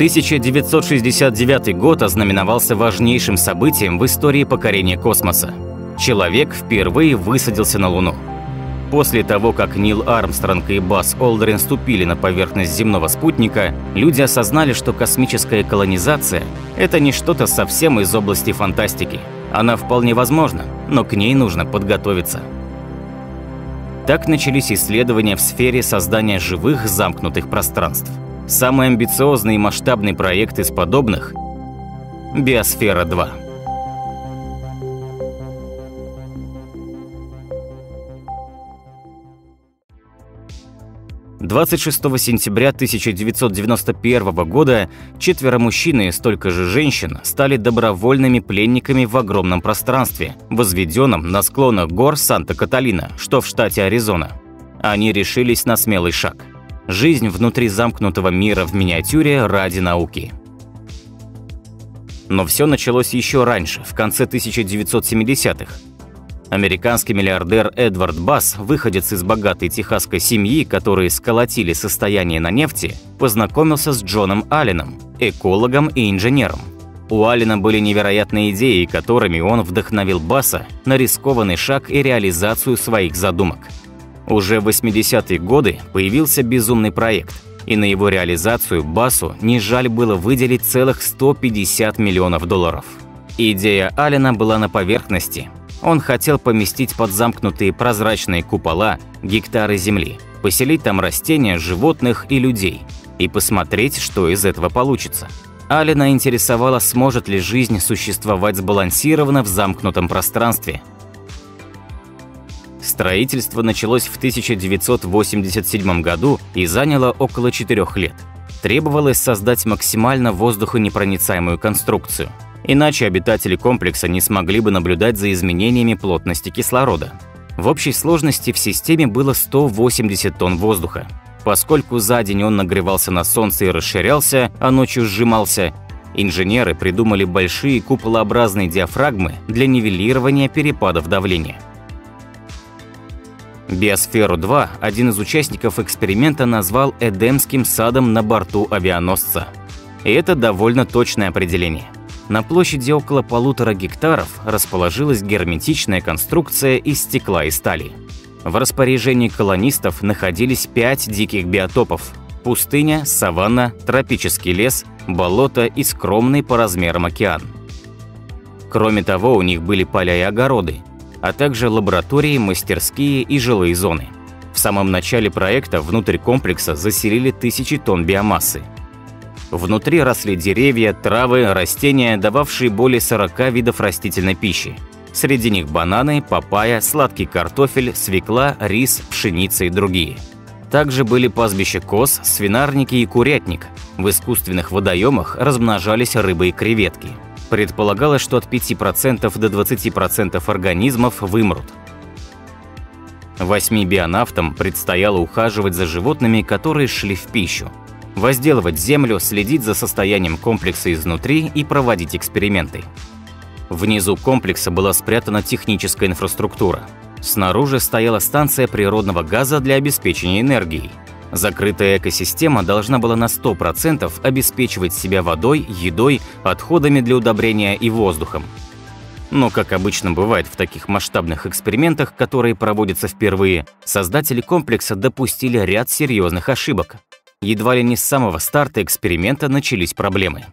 1969 год ознаменовался важнейшим событием в истории покорения космоса. Человек впервые высадился на Луну. После того, как Нил Армстронг и Базз Олдрин ступили на поверхность земного спутника, люди осознали, что космическая колонизация – это не что-то совсем из области фантастики. Она вполне возможна, но к ней нужно подготовиться. Так начались исследования в сфере создания живых замкнутых пространств. Самый амбициозный и масштабный проект из подобных – Биосфера-2. 26 сентября 1991 года 4 мужчин и столько же женщин стали добровольными пленниками в огромном пространстве, возведенном на склонах гор Санта-Каталина, что в штате Аризона. Они решились на смелый шаг – жизнь внутри замкнутого мира в миниатюре ради науки. Но все началось еще раньше, в конце 1970-х. Американский миллиардер Эдвард Басс, выходец из богатой техасской семьи, которые сколотили состояние на нефти, познакомился с Джоном Алленом, экологом и инженером. У Аллена были невероятные идеи, которыми он вдохновил Басса на рискованный шаг и реализацию своих задумок. Уже в 80-е годы появился безумный проект, и на его реализацию Бассу не жаль было выделить целых $150 миллионов. Идея Аллена была на поверхности. Он хотел поместить под замкнутые прозрачные купола гектары земли, поселить там растения, животных и людей, и посмотреть, что из этого получится. Аллена интересовало, сможет ли жизнь существовать сбалансированно в замкнутом пространстве. Строительство началось в 1987 году и заняло около 4 лет. Требовалось создать максимально воздухонепроницаемую конструкцию. Иначе обитатели комплекса не смогли бы наблюдать за изменениями плотности кислорода. В общей сложности в системе было 180 тонн воздуха. Поскольку за день он нагревался на солнце и расширялся, а ночью сжимался, инженеры придумали большие куполообразные диафрагмы для нивелирования перепадов давления. Биосферу-2 один из участников эксперимента назвал «Эдемским садом на борту авианосца». И это довольно точное определение. На площади около 1,5 гектаров расположилась герметичная конструкция из стекла и стали. В распоряжении колонистов находились 5 диких биотопов – пустыня, саванна, тропический лес, болото и скромный по размерам океан. Кроме того, у них были поля и огороды, а также лаборатории, мастерские и жилые зоны. В самом начале проекта внутрь комплекса заселили тысячи тонн биомассы. Внутри росли деревья, травы, растения, дававшие более 40 видов растительной пищи. Среди них бананы, папайя, сладкий картофель, свекла, рис, пшеница и другие. Также были пастбища коз, свинарники и курятник. В искусственных водоемах размножались рыбы и креветки. Предполагалось, что от 5% до 20% организмов вымрут. 8 бионавтам предстояло ухаживать за животными, которые шли в пищу, возделывать землю, следить за состоянием комплекса изнутри и проводить эксперименты. Внизу комплекса была спрятана техническая инфраструктура. Снаружи стояла станция природного газа для обеспечения энергией. Закрытая экосистема должна была на 100% обеспечивать себя водой, едой, отходами для удобрения и воздухом. Но, как обычно бывает в таких масштабных экспериментах, которые проводятся впервые, создатели комплекса допустили ряд серьезных ошибок. Едва ли не с самого старта эксперимента начались проблемы.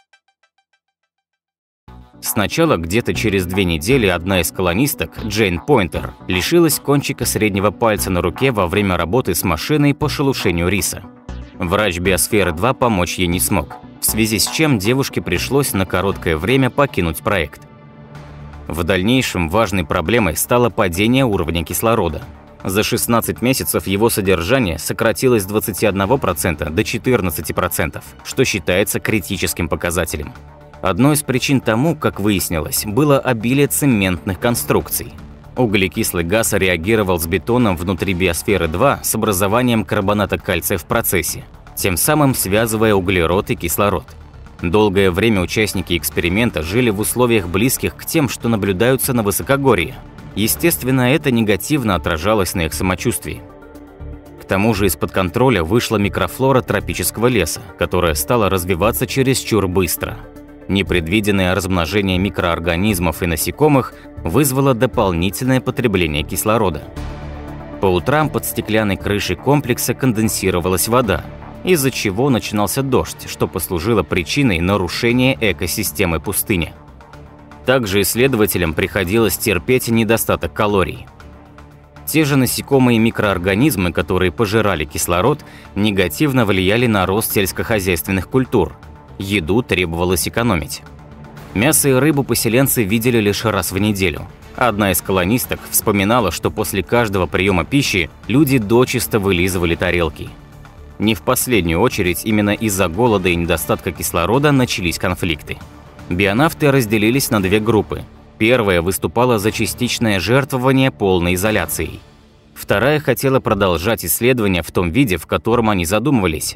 Сначала, где-то через 2 недели, одна из колонисток, Джейн Пойнтер, лишилась кончика среднего пальца на руке во время работы с машиной по шелушению риса. Врач Биосферы-2 помочь ей не смог, в связи с чем девушке пришлось на короткое время покинуть проект. В дальнейшем важной проблемой стало падение уровня кислорода. За 16 месяцев его содержание сократилось с 21% до 14%, что считается критическим показателем. Одной из причин тому, как выяснилось, было обилие цементных конструкций. Углекислый газ реагировал с бетоном внутри Биосферы-2 с образованием карбоната кальция в процессе, тем самым связывая углерод и кислород. Долгое время участники эксперимента жили в условиях, близких к тем, что наблюдаются на высокогорье. Естественно, это негативно отражалось на их самочувствии. К тому же из-под контроля вышла микрофлора тропического леса, которая стала развиваться чересчур быстро. Непредвиденное размножение микроорганизмов и насекомых вызвало дополнительное потребление кислорода. По утрам под стеклянной крышей комплекса конденсировалась вода, из-за чего начинался дождь, что послужило причиной нарушения экосистемы пустыни. Также исследователям приходилось терпеть недостаток калорий. Те же насекомые и микроорганизмы, которые пожирали кислород, негативно влияли на рост сельскохозяйственных культур. Еду требовалось экономить. Мясо и рыбу поселенцы видели лишь раз в неделю. Одна из колонисток вспоминала, что после каждого приема пищи люди дочисто вылизывали тарелки. Не в последнюю очередь именно из-за голода и недостатка кислорода начались конфликты. Бионавты разделились на две группы. Первая выступала за частичное жертвование полной изоляцией. Вторая хотела продолжать исследования в том виде, в котором они задумывались.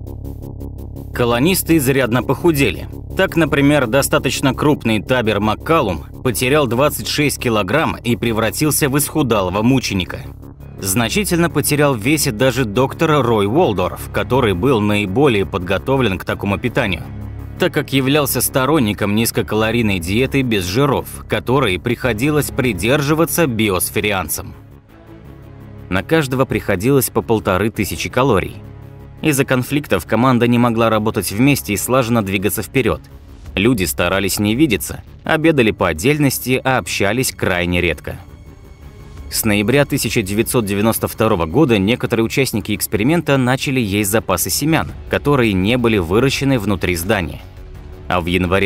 Колонисты изрядно похудели. Так, например, достаточно крупный Табер Маккалум потерял 26 килограмм и превратился в исхудалого мученика. Значительно потерял в весе даже доктор Рой Уолдорф, который был наиболее подготовлен к такому питанию, так как являлся сторонником низкокалорийной диеты без жиров, которой приходилось придерживаться биосферианцам. На каждого приходилось по 1500 калорий. Из-за конфликтов команда не могла работать вместе и слаженно двигаться вперед. Люди старались не видеться, обедали по отдельности, а общались крайне редко. С ноября 1992 года некоторые участники эксперимента начали есть запасы семян, которые не были выращены внутри здания. А в январе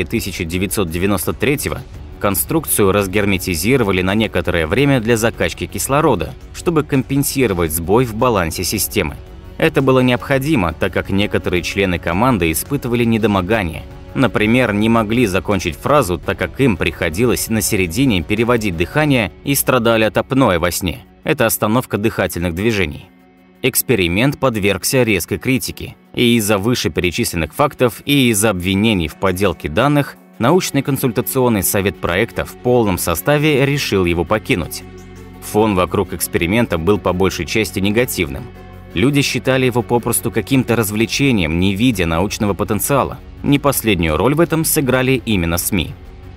1993 конструкцию разгерметизировали на некоторое время для закачки кислорода, чтобы компенсировать сбой в балансе системы. Это было необходимо, так как некоторые члены команды испытывали недомогание. Например, не могли закончить фразу, так как им приходилось на середине переводить дыхание и страдали от апноэ во сне. Это остановка дыхательных движений. Эксперимент подвергся резкой критике. И из-за вышеперечисленных фактов, и из-за обвинений в подделке данных, научный консультационный совет проекта в полном составе решил его покинуть. Фон вокруг эксперимента был по большей части негативным. Люди считали его попросту каким-то развлечением, не видя научного потенциала. Не последнюю роль в этом сыграли именно СМИ.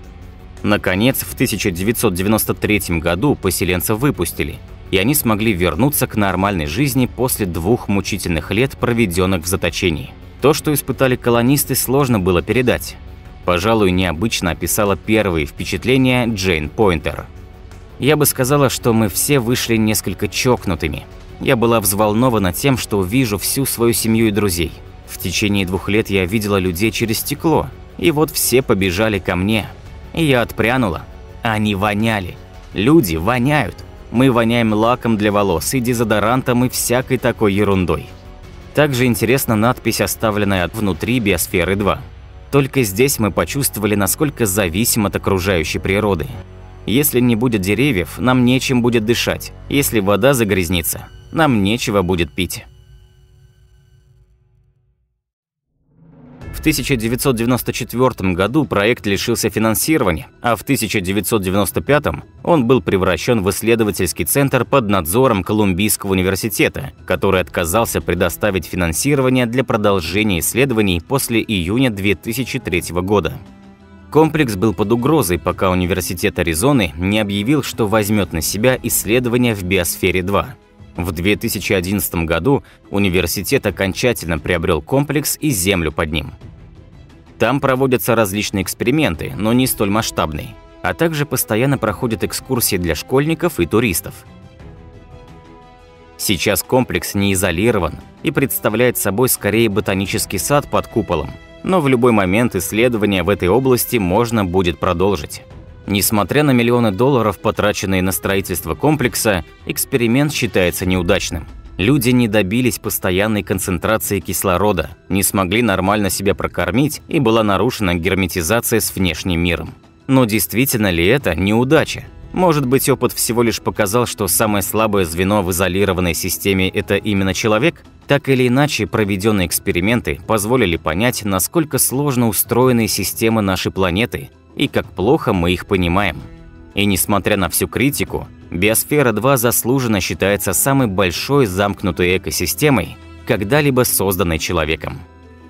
Наконец, в 1993 году поселенцев выпустили, и они смогли вернуться к нормальной жизни после 2 мучительных лет, проведенных в заточении. То, что испытали колонисты, сложно было передать. Пожалуй, необычно описала первые впечатления Джейн Пойнтер. «Я бы сказала, что мы все вышли несколько чокнутыми. Я была взволнована тем, что увижу всю свою семью и друзей. В течение 2 лет я видела людей через стекло, и вот все побежали ко мне. И я отпрянула. Они воняли. Люди воняют. Мы воняем лаком для волос и дезодорантом и всякой такой ерундой». Также интересна надпись, оставленная внутри Биосферы 2. Только здесь мы почувствовали, насколько зависим от окружающей природы. Если не будет деревьев, нам нечем будет дышать. Если вода загрязнится, нам нечего будет пить. В 1994 году проект лишился финансирования, а в 1995 он был превращен в исследовательский центр под надзором Колумбийского университета, который отказался предоставить финансирование для продолжения исследований после июня 2003 года. Комплекс был под угрозой, пока Университет Аризоны не объявил, что возьмет на себя исследования в Биосфере 2. В 2011 году университет окончательно приобрел комплекс и землю под ним. Там проводятся различные эксперименты, но не столь масштабные, а также постоянно проходят экскурсии для школьников и туристов. Сейчас комплекс не изолирован и представляет собой скорее ботанический сад под куполом, но в любой момент исследования в этой области можно будет продолжить. Несмотря на миллионы долларов, потраченные на строительство комплекса, эксперимент считается неудачным. Люди не добились постоянной концентрации кислорода, не смогли нормально себя прокормить и была нарушена герметизация с внешним миром. Но действительно ли это неудача? Может быть, опыт всего лишь показал, что самое слабое звено в изолированной системе – это именно человек? Так или иначе, проведенные эксперименты позволили понять, насколько сложно устроены системы нашей планеты и как плохо мы их понимаем. И несмотря на всю критику, Биосфера-2 заслуженно считается самой большой замкнутой экосистемой, когда-либо созданной человеком.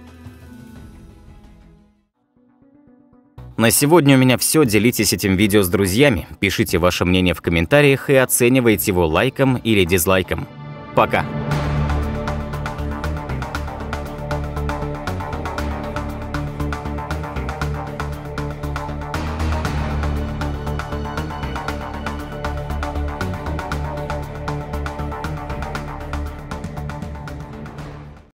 На сегодня у меня все. Делитесь этим видео с друзьями, пишите ваше мнение в комментариях и оценивайте его лайком или дизлайком. Пока!